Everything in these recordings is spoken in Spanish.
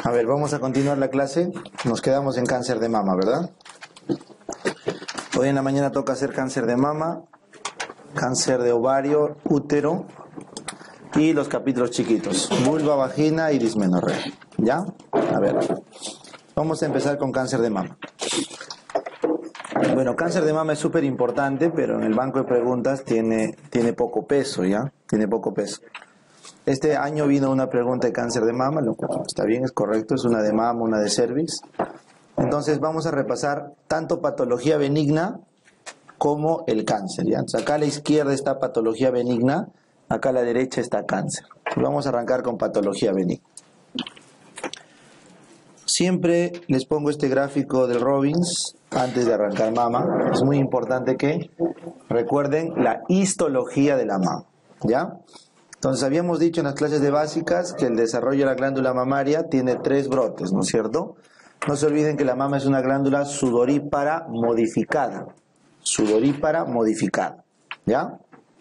A ver, vamos a continuar la clase. Nos quedamos en cáncer de mama, ¿verdad? Hoy en la mañana toca hacer cáncer de mama, cáncer de ovario, útero y los capítulos chiquitos, vulva, vagina y dismenorrea. ¿Ya? A ver, vamos a empezar con cáncer de mama. Bueno, cáncer de mama es súper importante, pero en el banco de preguntas tiene poco peso, ¿ya? Tiene poco peso. Este año vino una pregunta de cáncer de mama, lo cual está bien, es correcto, es una de mama, una de cervix. Entonces vamos a repasar tanto patología benigna como el cáncer, ¿ya? Entonces, acá a la izquierda está patología benigna, acá a la derecha está cáncer. Vamos a arrancar con patología benigna. Siempre les pongo este gráfico del Robbins antes de arrancar mama. Es muy importante que recuerden la histología de la mama, ¿ya? Entonces habíamos dicho en las clases de básicas que el desarrollo de la glándula mamaria tiene 3 brotes, ¿no es cierto? No se olviden que la mama es una glándula sudorípara modificada. Sudorípara modificada, ¿ya?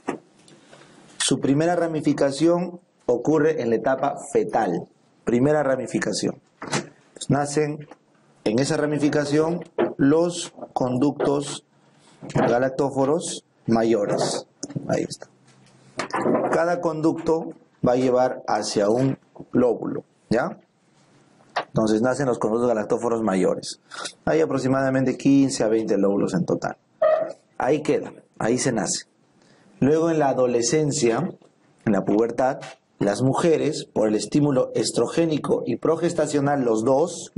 Su primera ramificación ocurre en la etapa fetal. Primera ramificación. Pues nacen en esa ramificación los conductos galactóforos mayores. Ahí está. Cada conducto va a llevar hacia un lóbulo, ¿ya? Entonces nacen los conductos galactóforos mayores. Hay aproximadamente 15 a 20 lóbulos en total. Ahí queda, ahí se nace. Luego en la adolescencia, en la pubertad, las mujeres, por el estímulo estrogénico y progestacional, los dos,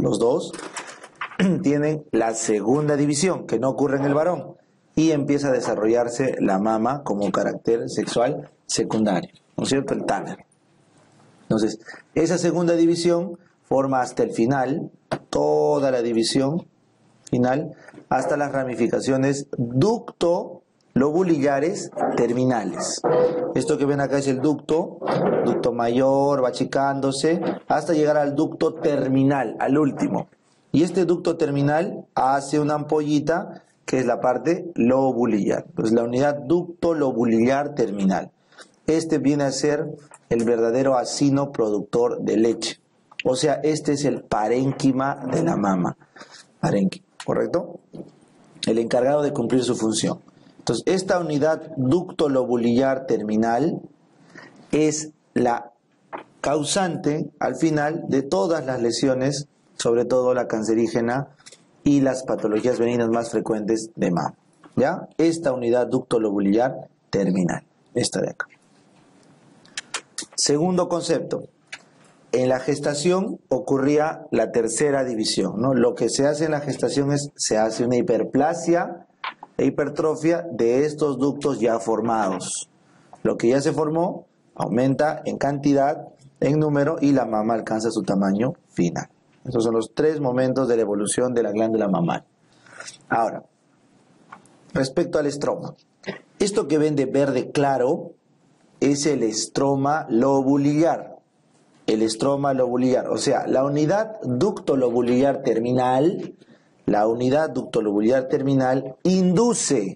tienen la segunda división, que no ocurre en el varón, y empieza a desarrollarse la mama como carácter sexual secundario, ¿no es cierto? El Tanner. Entonces, esa segunda división forma hasta el final, toda la división final, hasta las ramificaciones ducto-lobulillares terminales. Esto que ven acá es el ducto mayor, va achicándose, hasta llegar al ducto terminal, al último. Y este ducto terminal hace una ampollita, que es la parte lobulillar. Pues la unidad ducto-lobulillar terminal. Este viene a ser el verdadero acino productor de leche. O sea, este es el parénquima de la mama. Parénquima, ¿correcto? El encargado de cumplir su función. Entonces, esta unidad ducto-lobulillar terminal es la causante, al final, de todas las lesiones, sobre todo la cancerígena y las patologías benignas más frecuentes de mama. ¿Ya? Esta unidad ducto-lobulillar terminal. Esta de acá. Segundo concepto. En la gestación ocurría la tercera división, ¿no? Lo que se hace en la gestación es, se hace una hiperplasia e hipertrofia de estos ductos ya formados. Lo que ya se formó aumenta en cantidad, en número, y la mama alcanza su tamaño final. Esos son los 3 momentos de la evolución de la glándula mamaria. Ahora, respecto al estroma. Esto que ven de verde claro es el estroma lobulillar. El estroma lobulillar, o sea, la unidad ducto-lobulillar terminal, induce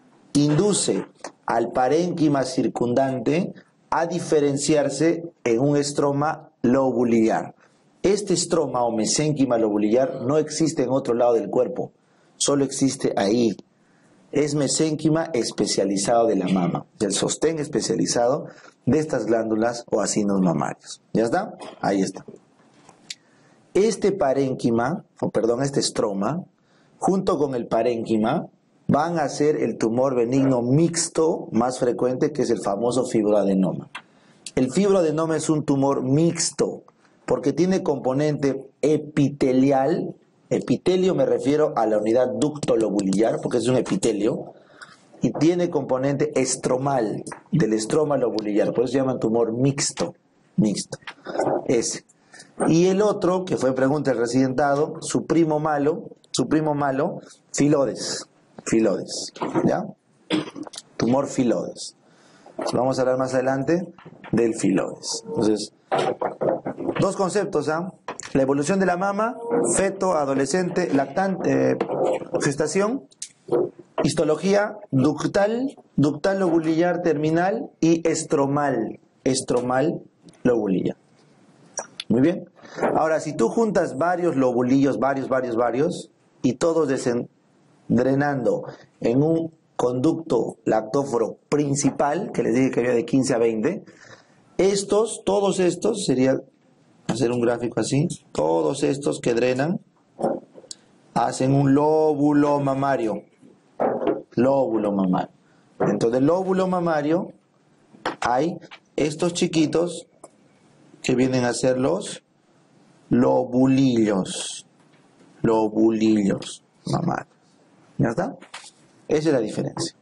al parénquima circundante a diferenciarse en un estroma lobulillar. Este estroma o mesénquima lobulillar no existe en otro lado del cuerpo, solo existe ahí. Es mesénquima especializado de la mama, el sostén especializado de estas glándulas o acinos mamarios. ¿Ya está? Ahí está. Este parénquima, este estroma, junto con el parénquima, van a ser el tumor benigno mixto más frecuente, que es el famoso fibroadenoma. El fibroadenoma es un tumor mixto, porque tiene componente epitelial. Epitelio me refiero a la unidad ducto-lobulillar, porque es un epitelio, y tiene componente estromal, del estroma lobulillar, por eso se llama tumor mixto, ese. Y el otro, que fue pregunta del residentado, su primo malo, filodes, ¿ya? Tumor filodes. Vamos a hablar más adelante del filodes. Entonces, 2 conceptos, ¿ah? La evolución de la mama, feto, adolescente, lactante, gestación, histología ductal lobulillar terminal y estromal lobulillar. Muy bien. Ahora, si tú juntas varios lobulillos, varios, y todos drenando en un conducto lactóforo principal, que les dije que había de 15 a 20, todos estos, sería hacer un gráfico así, todos estos que drenan, hacen un lóbulo mamario. Lóbulo mamario. Dentro del lóbulo mamario hay estos chiquitos que vienen a ser los lobulillos. Lobulillos mamarios. ¿Ya está? Esa es la diferencia.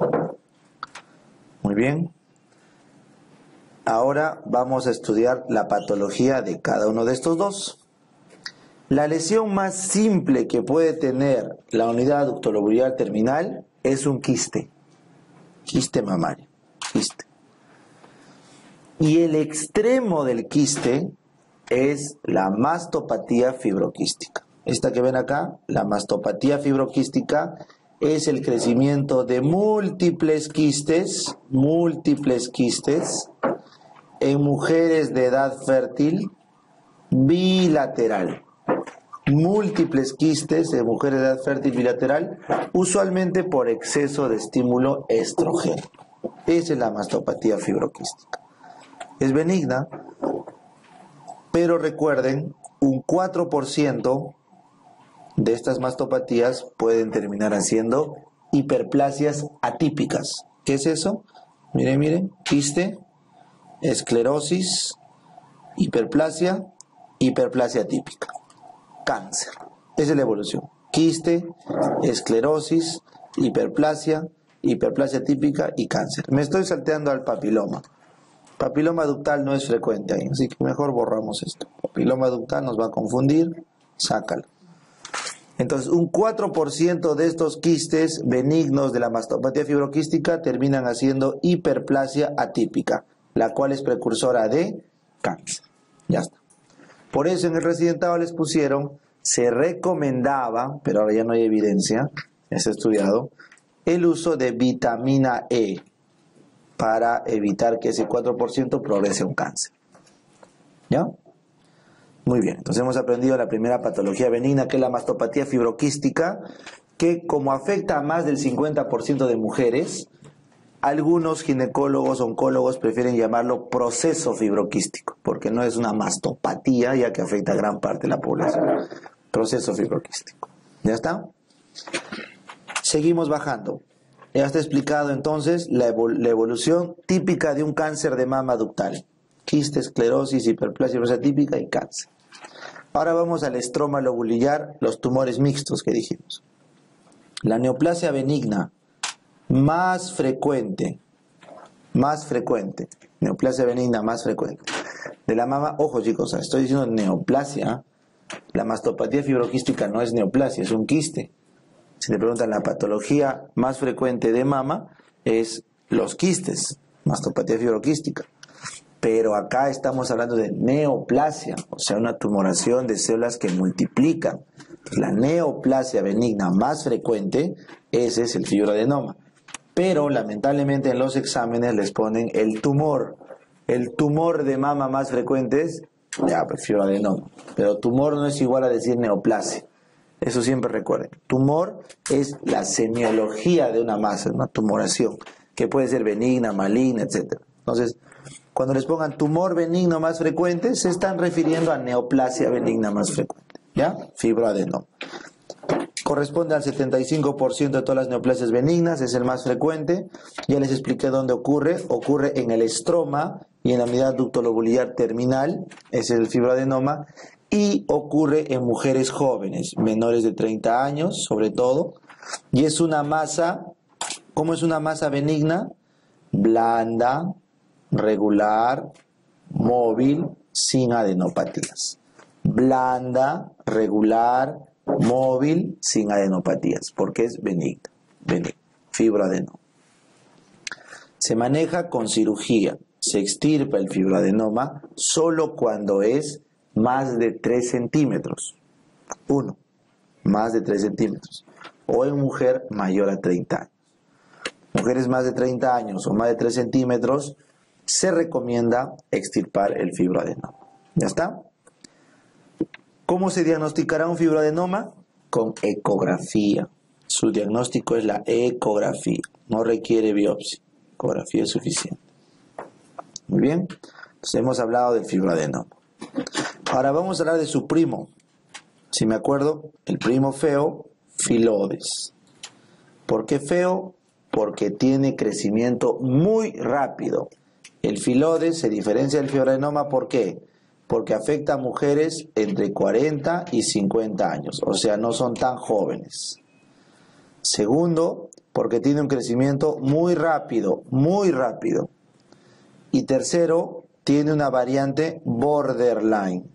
Muy bien. Ahora vamos a estudiar la patología de cada uno de estos dos. La lesión más simple que puede tener la unidad ductolobular terminal es un quiste. Quiste mamario. Quiste. Y el extremo del quiste es la mastopatía fibroquística. Esta que ven acá, la mastopatía fibroquística, es el crecimiento de múltiples quistes en mujeres de edad fértil bilateral. Múltiples quistes en mujeres de edad fértil bilateral, usualmente por exceso de estímulo estrógeno. Esa es la mastopatía fibroquística. Es benigna, pero recuerden, un 4% de estas mastopatías pueden terminar haciendo hiperplasias atípicas. ¿Qué es eso? Miren, quiste, esclerosis, hiperplasia atípica. Cáncer. Esa es la evolución. Quiste, esclerosis, hiperplasia atípica y cáncer. Me estoy salteando al papiloma. Papiloma ductal no es frecuente ahí, así que mejor borramos esto. Papiloma ductal nos va a confundir, sácalo. Entonces, un 4% de estos quistes benignos de la mastopatía fibroquística terminan haciendo hiperplasia atípica, la cual es precursora de cáncer. Ya está. Por eso en el residentado les pusieron, se recomendaba, pero ahora ya no hay evidencia, ya se ha estudiado, el uso de vitamina E para evitar que ese 4% progrese a un cáncer. ¿Ya? Muy bien, entonces hemos aprendido la primera patología benigna, que es la mastopatía fibroquística, que como afecta a más del 50% de mujeres, algunos ginecólogos, oncólogos prefieren llamarlo proceso fibroquístico, porque no es una mastopatía, ya que afecta a gran parte de la población. Proceso fibroquístico. ¿Ya está? Seguimos bajando. Ya está explicado entonces la evolución típica de un cáncer de mama ductal. Quiste, esclerosis, hiperplasia típica y cáncer. Ahora vamos al estroma lobulillar, los tumores mixtos que dijimos. La neoplasia benigna más frecuente, neoplasia benigna más frecuente de la mama. Ojo chicos, estoy diciendo neoplasia. La mastopatía fibroquística no es neoplasia, es un quiste. Si te preguntan la patología más frecuente de mama, es los quistes, mastopatía fibroquística. Pero acá estamos hablando de neoplasia, o sea, una tumoración de células que multiplican. La neoplasia benigna más frecuente, ese es el fibroadenoma. Pero lamentablemente en los exámenes les ponen el tumor. El tumor de mama más frecuente es, pues fibroadenoma. Pero tumor no es igual a decir neoplasia. Eso siempre recuerden. Tumor es la semiología de una masa, una tumoración, que puede ser benigna, maligna, etc. Entonces, cuando les pongan tumor benigno más frecuente, se están refiriendo a neoplasia benigna más frecuente. ¿Ya? Fibroadenoma. Corresponde al 75% de todas las neoplasias benignas, es el más frecuente. Ya les expliqué dónde ocurre. Ocurre en el estroma y en la unidad ductolobular terminal, ese es el fibroadenoma, y ocurre en mujeres jóvenes, menores de 30 años, sobre todo. Y es una masa, ¿cómo es una masa benigna? Blanda, regular, móvil, sin adenopatías. Blanda, regular, móvil, sin adenopatías, porque es benigna, fibroadenoma. Se maneja con cirugía, se extirpa el fibroadenoma solo cuando es más de 3 centímetros. Más de 3 centímetros. O en mujer mayor a 30 años. Mujeres más de 30 años o más de 3 centímetros, se recomienda extirpar el fibroadenoma. ¿Ya está? ¿Cómo se diagnosticará un fibroadenoma? Con ecografía. Su diagnóstico es la ecografía. No requiere biopsia. Ecografía es suficiente. Muy bien. Entonces hemos hablado del fibroadenoma. Ahora vamos a hablar de su primo. Si me acuerdo, el primo feo, Filodes. ¿Por qué feo? Porque tiene crecimiento muy rápido. El Filodes se diferencia del fibroadenoma, ¿por qué? Porque afecta a mujeres entre 40 y 50 años, o sea, no son tan jóvenes. Segundo, porque tiene un crecimiento muy rápido, muy rápido. Y tercero, tiene una variante borderline,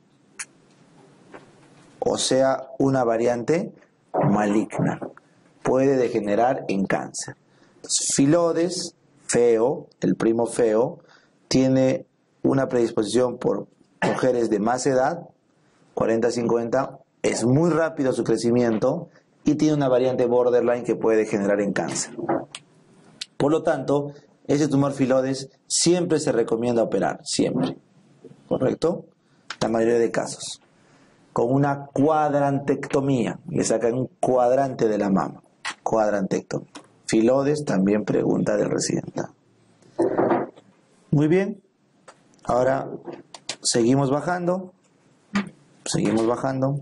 o sea, una variante maligna. Puede degenerar en cáncer. Entonces, Filodes, feo, el primo feo, tiene una predisposición por mujeres de más edad, 40-50, es muy rápido su crecimiento y tiene una variante borderline que puede degenerar en cáncer. Por lo tanto, ese tumor Filodes siempre se recomienda operar, siempre. ¿Correcto? La mayoría de casos. Con una cuadrantectomía, le sacan un cuadrante de la mama. Cuadrantectomía. Filodes, también pregunta del residente. Muy bien. Ahora seguimos bajando. Seguimos bajando.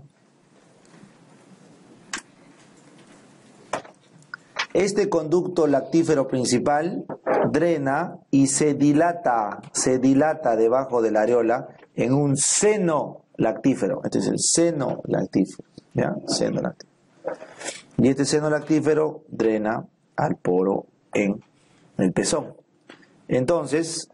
Este conducto lactífero principal drena y se dilata debajo de la areola en un seno lactífero. Este es el seno lactífero. ¿Ya? Seno lactífero. Y este seno lactífero drena al poro en el pezón. Entonces,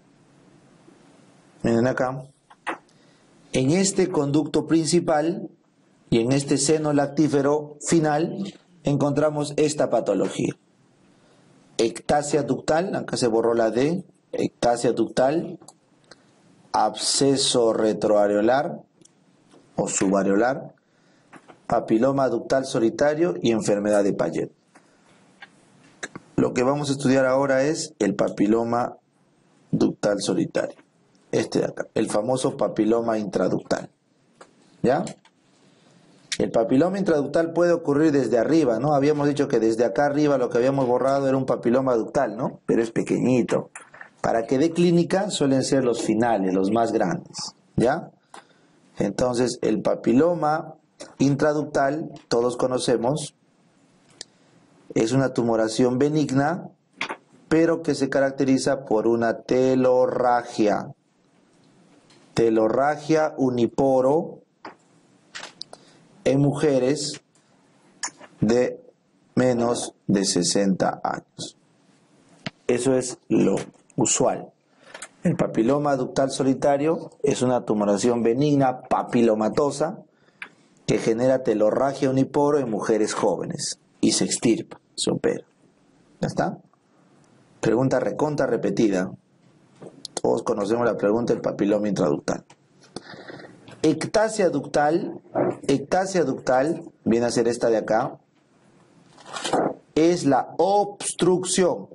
miren acá, en este conducto principal y en este seno lactífero final encontramos esta patología. Ectasia ductal, acá se borró la D, ectasia ductal, absceso retroareolar o subareolar, papiloma ductal solitario y enfermedad de Payet. Lo que vamos a estudiar ahora es el papiloma ductal solitario. Este de acá, el famoso papiloma intraductal. ¿Ya? El papiloma intraductal puede ocurrir desde arriba, ¿no? Habíamos dicho que desde acá arriba lo que habíamos borrado era un papiloma ductal, ¿no? Pero es pequeñito. Para que dé clínica suelen ser los finales, los más grandes. ¿Ya? Entonces, el papiloma intraductal, todos conocemos, es una tumoración benigna, pero que se caracteriza por una telorragia. Telorragia uniporo en mujeres de menos de 60 años. Eso es lo usual. El papiloma ductal solitario es una tumoración benigna papilomatosa que genera telorragia uniporo en mujeres jóvenes y se extirpa, se opera. ¿Ya está? Pregunta recontra repetida. Todos conocemos la pregunta del papiloma intraductal. Ectasia ductal viene a ser esta de acá, es la obstrucción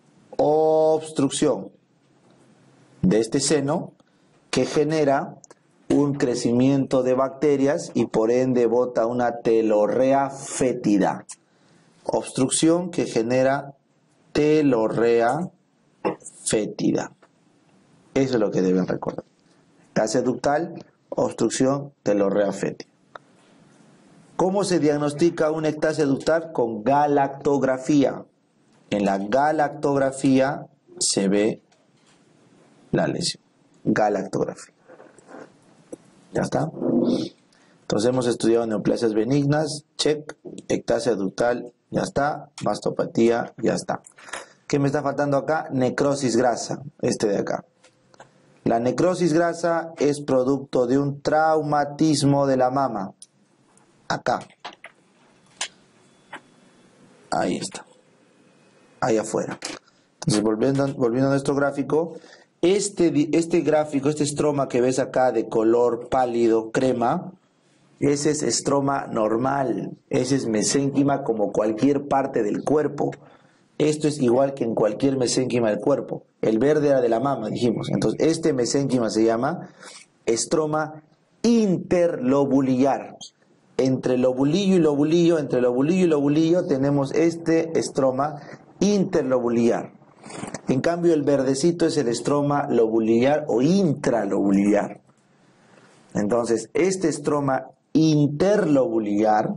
de este seno que genera un crecimiento de bacterias y por ende bota una telorrea fétida. Obstrucción que genera telorrea fétida. Eso es lo que deben recordar. Ectasia ductal, obstrucción, telorrea fétida. ¿Cómo se diagnostica una ectasia ductal? Con galactografía. En la galactografía se ve la lesión. Galactografía. ¿Ya está? Entonces hemos estudiado neoplasias benignas, check, ectasia ductal, ya está, mastopatía, ya está. ¿Qué me está faltando acá? Necrosis grasa, este de acá. La necrosis grasa es producto de un traumatismo de la mama. Acá. Ahí está. Ahí afuera. Entonces, volviendo a nuestro gráfico, este gráfico, este estroma que ves acá de color pálido, crema, ese es estroma normal. Ese es mesénquima como cualquier parte del cuerpo. Esto es igual que en cualquier mesénquima del cuerpo. El verde era de la mama, dijimos. Entonces, este mesénquima se llama estroma interlobulillar. Entre lobulillo y lobulillo, entre lobulillo y lobulillo tenemos este estroma interlobulillar. En cambio el verdecito es el estroma lobulillar o intralobulillar. Entonces este estroma interlobulillar,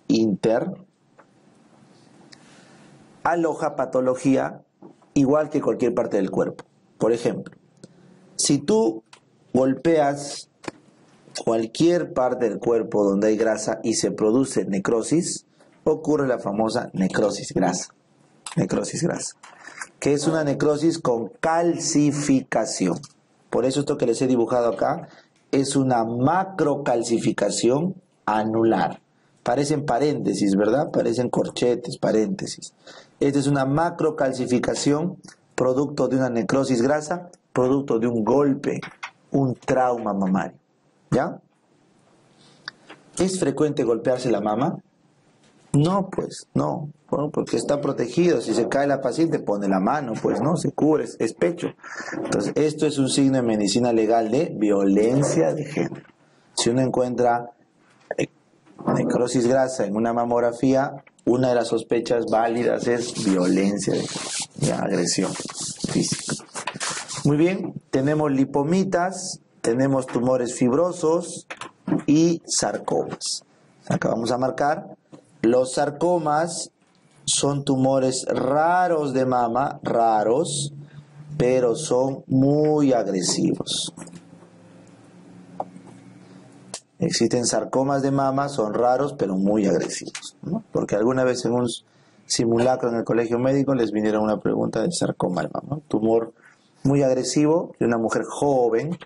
aloja patología igual que cualquier parte del cuerpo. Por ejemplo, si tú golpeas cualquier parte del cuerpo donde hay grasa y se produce necrosis, ocurre la famosa necrosis grasa. Necrosis grasa, que es una necrosis con calcificación. Por eso esto que les he dibujado acá es una macrocalcificación anular. Parecen paréntesis, ¿verdad? Parecen corchetes, paréntesis. Esta es una macrocalcificación producto de una necrosis grasa, producto de un golpe, un trauma mamario. ¿Ya? ¿Es frecuente golpearse la mama? No, pues, no. Bueno, porque está protegido. Si se cae la paciente, pone la mano, pues, ¿no? Se cubre, es pecho. Entonces, esto es un signo en medicina legal de violencia de género. Si uno encuentra necrosis grasa en una mamografía, una de las sospechas válidas es violencia de género, ya, agresión física. Muy bien, tenemos lipomitas, tenemos tumores fibrosos y sarcomas. Acá vamos a marcar. Los sarcomas son tumores raros de mama, raros, pero son muy agresivos. Existen sarcomas de mama, son raros, pero muy agresivos, ¿no? Porque alguna vez en un simulacro en el colegio médico les vinieron una pregunta del sarcoma de mama, ¿no? Tumor muy agresivo de una mujer joven.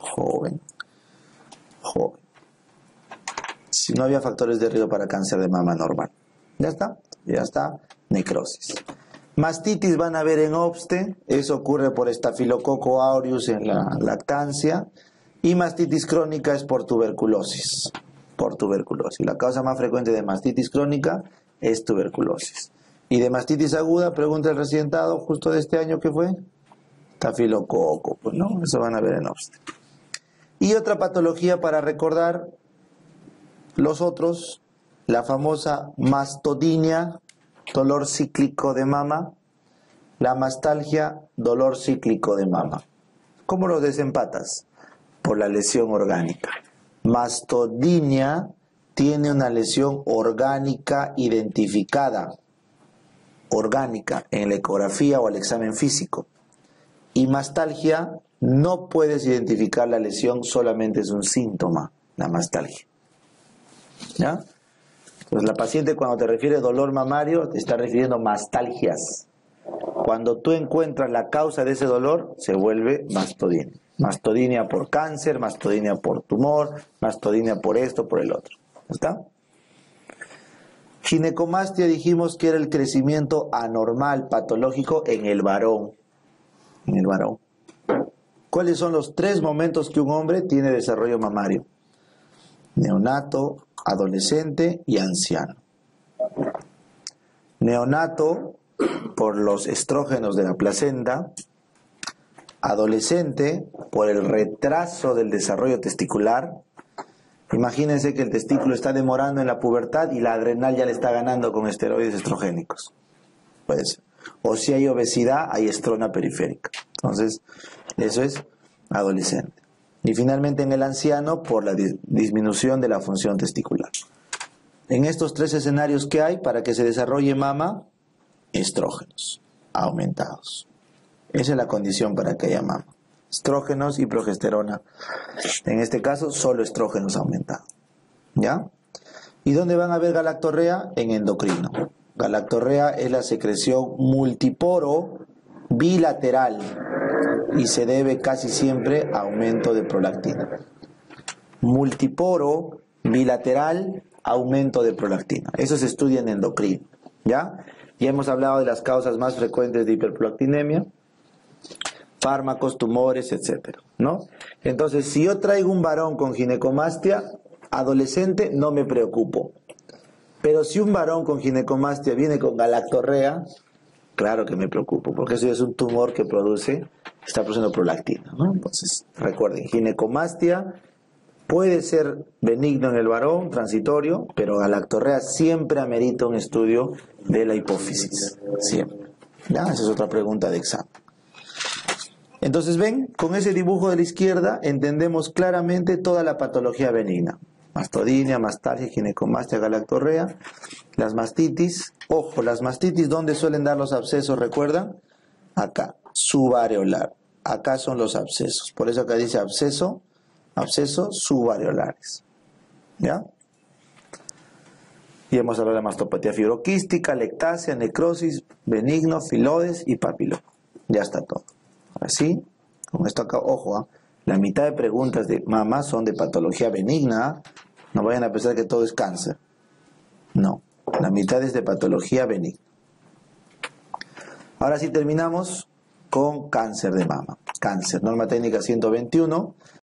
Si no había factores de riesgo para cáncer de mama normal. Ya está, necrosis. Mastitis van a ver en obste, eso ocurre por estafilococo aureus en la lactancia, y mastitis crónica es por tuberculosis. La causa más frecuente de mastitis crónica es tuberculosis. Y de mastitis aguda, pregunta el recientado justo de este año, ¿qué fue? Estafilococo, pues no, eso van a ver en obste. Y otra patología para recordar los otros, la famosa mastodinia, dolor cíclico de mama, la mastalgia, dolor cíclico de mama. ¿Cómo los desempatas? Por la lesión orgánica. Mastodinia tiene una lesión orgánica identificada, orgánica, en la ecografía o el examen físico. Y mastalgia, no puedes identificar la lesión, solamente es un síntoma, la mastalgia. ¿Ya? Entonces la paciente cuando te refiere dolor mamario te está refiriendo mastalgias. Cuando tú encuentras la causa de ese dolor se vuelve mastodinia. Mastodinia por cáncer, mastodinia por tumor, mastodinia por esto, por el otro. ¿Está? Ginecomastia dijimos que era el crecimiento anormal, patológico en el varón. En el varón. ¿Cuáles son los 3 momentos que un hombre tiene desarrollo mamario? Neonato, adolescente y anciano. Neonato por los estrógenos de la placenta, adolescente por el retraso del desarrollo testicular. Imagínense que el testículo está demorando en la pubertad y la adrenal ya le está ganando con esteroides estrogénicos. Puede ser. O si hay obesidad, hay estrona periférica. Entonces, eso es adolescente. Y finalmente en el anciano por la disminución de la función testicular. En estos 3 escenarios que hay para que se desarrolle mama, estrógenos aumentados. Esa es la condición para que haya mama. Estrógenos y progesterona. En este caso, solo estrógenos aumentados. ¿Ya? ¿Y dónde van a ver galactorrea? En endocrino. Galactorrea es la secreción multiporo bilateral y se debe casi siempre a aumento de prolactina. Multiporo bilateral, aumento de prolactina. Eso se estudia en endocrino. ¿Ya? Ya hemos hablado de las causas más frecuentes de hiperprolactinemia, fármacos, tumores, etcétera, ¿no? Entonces, si yo traigo un varón con ginecomastia adolescente, no me preocupo. Pero si un varón con ginecomastia viene con galactorrea, claro que me preocupo, porque eso es un tumor que está produciendo prolactina, ¿no? Entonces, recuerden, ginecomastia, Puede ser benigno en el varón, transitorio, pero galactorrea siempre amerita un estudio de la hipófisis. Siempre. ¿Ya? Esa es otra pregunta de examen. Entonces, ven, con ese dibujo de la izquierda entendemos claramente toda la patología benigna. Mastodinia, mastalgia, ginecomastia, galactorrea, las mastitis. Ojo, las mastitis, ¿dónde suelen dar los abscesos? ¿Recuerdan? Acá, subareolar. Acá son los abscesos. Por eso acá dice abscesos subareolares. ¿Ya? Y hemos hablado de mastopatía fibroquística, lectasia, necrosis, benigno, filodes y papiloma. Ya está todo. Así, con esto acá, ojo, la mitad de preguntas de mamá son de patología benigna. No vayan a pensar que todo es cáncer. No, la mitad es de patología benigna. Ahora sí terminamos con cáncer de mama. Cáncer, norma técnica 121.